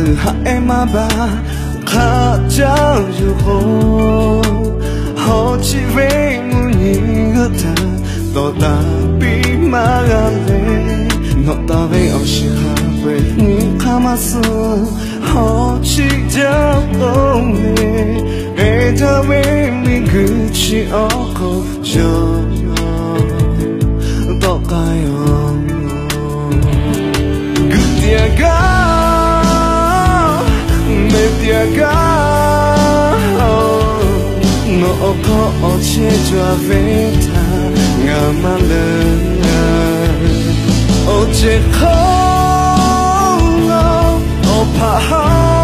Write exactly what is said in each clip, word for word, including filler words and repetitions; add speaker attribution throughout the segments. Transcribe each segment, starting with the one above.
Speaker 1: hai mà bà khá chẳng dù hồ họ chỉ về ngồi nhìn ngỡ ta tỏ ta bị mà gan lệ nó ta về ở chỉ hà về nhìn khá mà sơ họ chỉ chẳng ôm nè để ta về mình cứ chỉ ở câu chờ tỏ cái ông cứ tiaga me tiaga no có che cho về ta ngả mà lên o che không o pa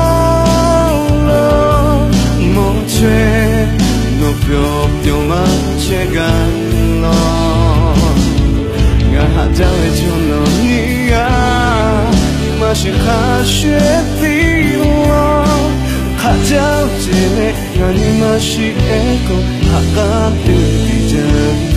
Speaker 1: mo che no pio pio ma che gan no ngả ra về cho nó nia mà chỉ khá chuyện đi lo khá cháu chỉ lệ ngàn mà chỉ echo hạ cả từ đi chân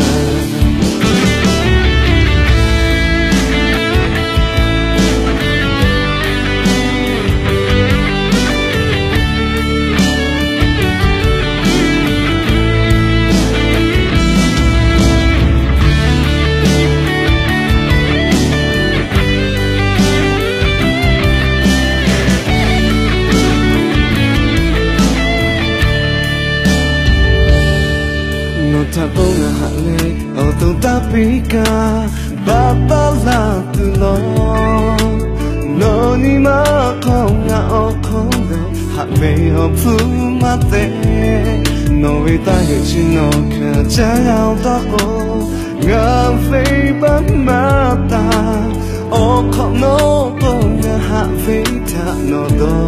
Speaker 1: ta bông ngả hạ lệ ở tông ta bí ca ba ba là từ nó nó ni mà không ngả ở không lệ hạ về ở phương mà tê nó về ta hiểu chỉ nó cả trái áo ta ô ngả về bán mà ta ô không nó bông ngả hạ về ta nó đó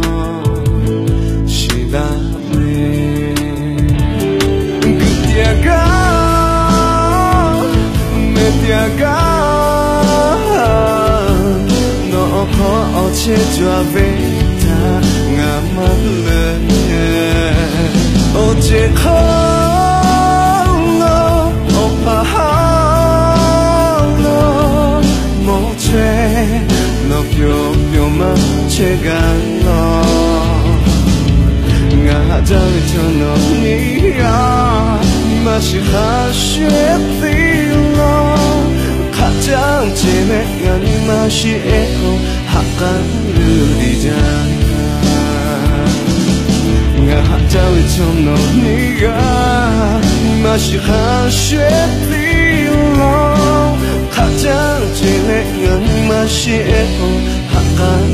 Speaker 1: chỉ là tiaga me tiaga no có che cho về ta ngả mà lên o che không o pa mo che no pio pio ma che gan no ngả ra cho nó nia mà chỉ khá chuyện tình lo khá chẳng chỉ mẹ ngàn mà chỉ echo hạ cả lưu đi ra ngả ra cho nó nia mà chỉ khá chuyện tình lo khá chẳng chỉ mẹ ngàn mà chỉ echo hạ cả